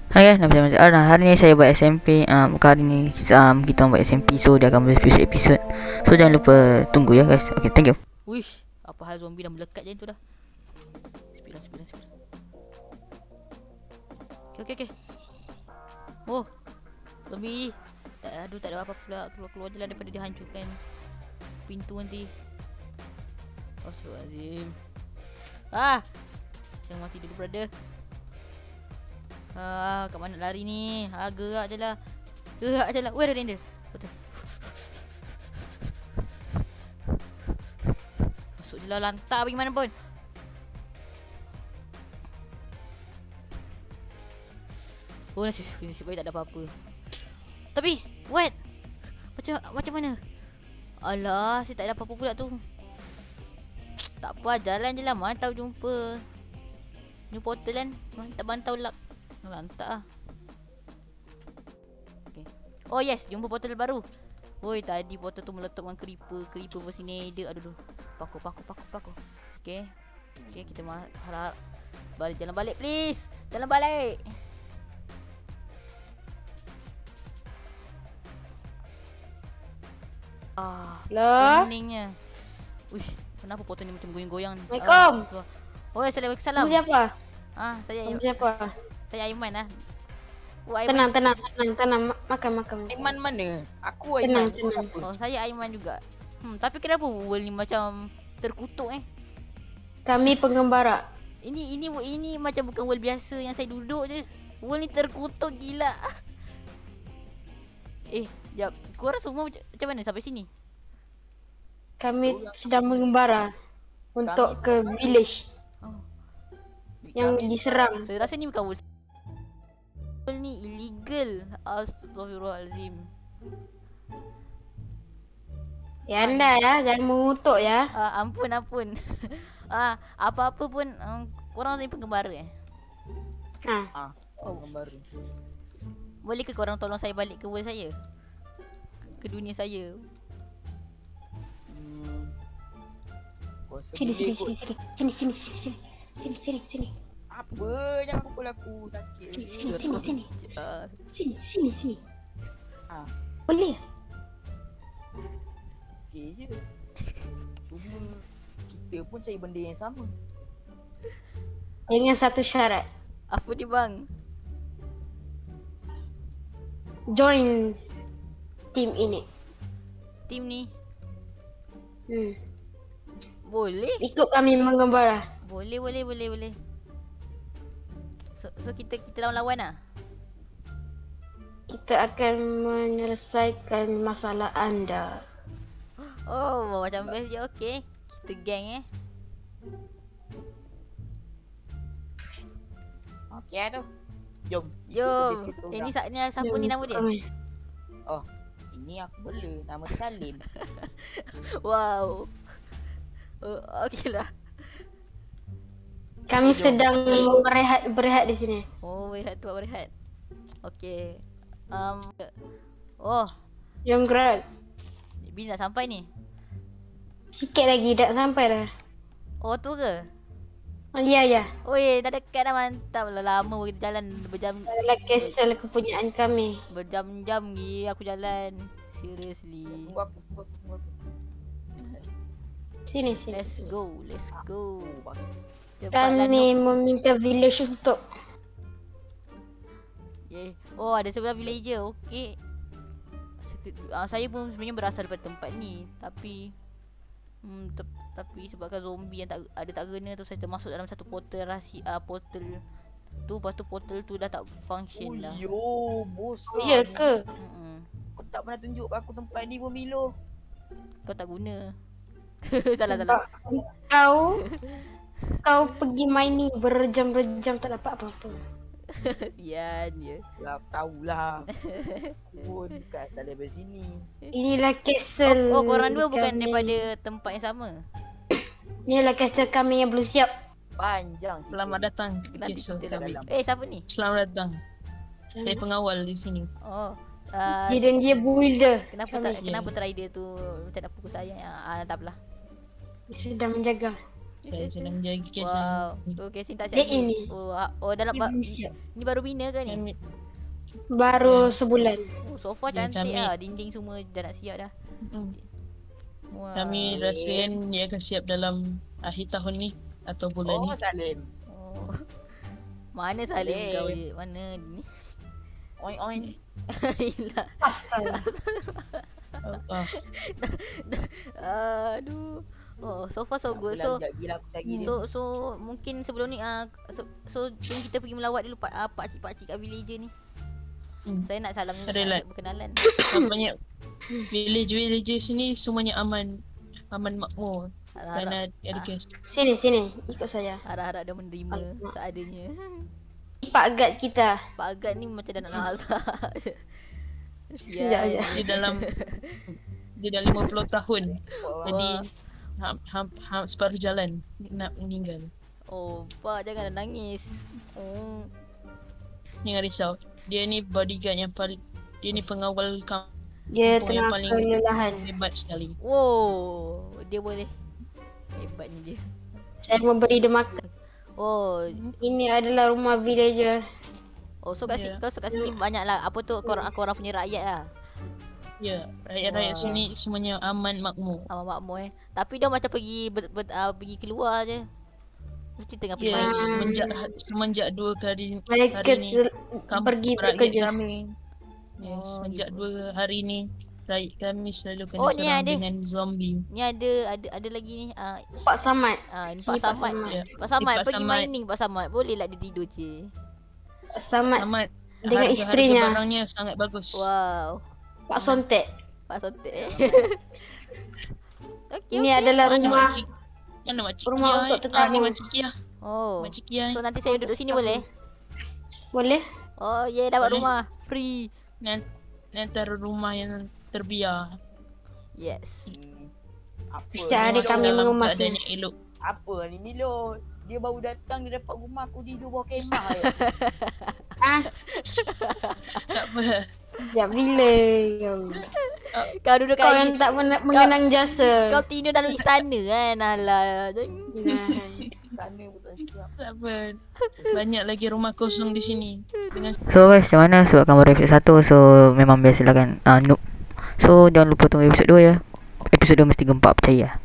Hai guys, nama saya Mazhar. Hari ni saya buat SMP. Hari ni kita buat SMP, so dia akan berfuse episod. So jangan lupa tunggu ya guys. Okay, thank you. Wish, apa hal zombie dah melekat je tu dah. Speed. Okay. Oh, zombie. Tak ada apa-apa pula. Keluar je lah daripada dihancurkan pintu nanti. Astagfirullahaladzim. Jangan mati dulu brother. Kat mana nak lari ni? Gerak je lah. Weh, ada render. Betul. Masuk je lah, lantak pergi mana pun. Oh, nasib baik tak ada apa-apa. Tapi, what? Macam mana? Alah, saya tak ada apa-apa pula tu. Tak apa, jalan je lah. Mantap jumpa new portal kan. Mantap luck. Lantak lah. Okay. Oh yes, jumpa portal baru. Woi, tadi portal tu meletupkan creeper pun sini ada. Aduh. Paku. Okay, kita harap jalan balik please. Jalan balik. Kuningnya. Uish, kenapa portal ni macam goyang-goyang ni? Assalamualaikum. Oh, assalamualaikum. Siapa? Saya Siapa? Saya Aiman lah. Tenang. Makan. Aiman mana? Aku Aiman. Tenang. Oh, saya Aiman juga. Tapi kenapa world ni macam terkutuk Kami pengembara. Ini macam bukan world biasa yang saya duduk je. World ni terkutuk gila. Jap. Korang semua macam mana sampai sini? Kami sedang mengembara untuk ke village yang diserang. Saya rasa ni bukan world ni illegal. Astagfirullahalazim. Ya anda ya, jangan mengutuk ya. Ampun. Apa-apa pun korang ni penggembara Penggembara. Boleh ke korang tolong saya balik ke world saya? Ke dunia saya. Sini. Apa? Jangan pukul aku, sakit. Sini. Boleh? Okey je. Cuma kita pun cari benda yang sama. Dengan satu syarat. Apa ni bang? Join tim ini. Tim ni? Boleh? Ikut kami mengembara. Boleh. So kita lawan lah. Kita akan menyelesaikan masalah anda. Oh, macam best je. Okay, kita gang Okey tu. Jom. Ini siapa ni nama dia? Oh, ini aku bela. Nama dia Salim. Wow. Okey lah. Kami sedang berehat di sini. Oh, berehat. Okey. Jom gerak. Bila nak sampai ni? Sikit lagi dah sampai dah. Oh, tu ke? Ya. Oh, dah dekat dah, mantap lah. Lama kita jalan berjam. Adalah castle kepunyaan kami. Berjam-jam lagi aku jalan. Seriously. Tunggu aku. Sini. Let's go. Kami meminta village untuk. Oh, ada sebelah villager. Okey. Saya pun sebenarnya berasal daripada tempat ni, tapi sebabkan zombie yang tak kena tu, saya termasuk dalam satu portal portal tu. Lepas tu portal tu dah tak function dah. Bosan. Ya ke? Kau tak pernah tunjuk aku tempat ni pun Milo. Kau tak guna. Salah. Kau pergi mining berjam-jam tak dapat apa-apa. Sian je. Tahulah. Pun bukan asal daripada sini. Inilah castle. Oh, korang dua bukan daripada tempat yang sama? Inilah castle kami yang belum siap. Panjang. Selamat datang ke Nanti castle. kita dalam. Siapa ni? Selamat datang. Saya pengawal di sini. Oh. Dia builder. Kenapa try dia tu macam nak pukul saya? Tak apalah. Dia sedang menjaga. Saya sedang jaga casing. Wow. Casing tak Dia siap ini. Oh dalam Dia belum siap. ni baru bina ke ni? Kami, Baru sebulan. Sofa Dan cantik kami- lah. Dinding semua dah nak siap dah. Wah. kami rasakan dia akan siap dalam akhir tahun ni atau bulan ni. Oh Salim. Oh. Mana Salim Salim. kau je? Mana ni? Oin oin. Hilang. Astaga. Ah, Aduh. Oh, so far so good. So Gila aku lagi ni. so mungkin sebelum ni so jom kita pergi melawat dulu pakcik-pakcik kat villager ni. Saya nak salam Relax. berkenalan. banyak village sini semuanya aman makmur. Harap-harap Kerana ada kes. Sini, ikut saya. harap dia menerima Alamak. seadanya. Pak Gad kita. Pak Agad ni macam dah nak nazar. Ya, ya. Sial. Dia dalam dia dah 50 tahun. Jadi separuh jalan nak meninggal. Oh, Pak jangan nangis. Oh. Jangan risau. Dia ni bodyguard yang paling, dia ni pengawal kampung Dia yang tengah paling kelelahan. hebat sekali. Wow, dia boleh. Hebatnya dia. Saya memberi dia makan. Oh, Ini adalah rumah villager. oh so kat Ya. sini banyak lah apa tu korang punya rakyat lah. Ya, rakyat-rakyat Wah. sini semuanya aman makmur. Abang makmur Tapi dia macam pergi pergi keluar je. Mesti tengah pergi Ya, main. semenjak 2 hari Mereka ni pergi rakyat bekerja. kami. Ya, Oh, semenjak gitu. 2 hari ni rakyat kami selalu kena Oh, ni serang ada. dengan zombie. Ni ada lagi ni. Pak Samad. Ni Pak Ni Pak Samad. Samad. Ya. Pak Samad Pak pergi Samad. mining Pak Samad. Boleh lah dia tidur je. Pak Samad Samad dengan harga isterinya. barangnya sangat bagus. Wow. Pak Sontek. Pak Sotek. Okey. Ini okey. adalah Mana rumah makcik? Mana makcik rumah Kia? untuk Ni tetamu. makcik Kia. Oh. Makcik Kia. So nanti saya duduk sini boleh? Boleh? Oh, dapat Boleh. rumah free. Ni antara rumah yang terbiar. Yes. Apa Setiap hari ni, kami Milo? dalam mengemasnya. keadaan yang elok. Apa ni Milo? Dia baru datang dia dapat rumah aku tidur bawah kemah je. Tak apa. Sekejap bila kau. Kau duduk Kau kat yang tak mengenang jasa. kau tidur dalam istana kan. Alah. Nah. Sana pun tak siap. Tak apa. Banyak lagi rumah kosong di sini. Dengan So guys, macam mana sebabkan baru episod 1. So memang biasalah kan noob. So jangan lupa tunggu episod 2 ya. Episod 2 mesti gempak, percaya.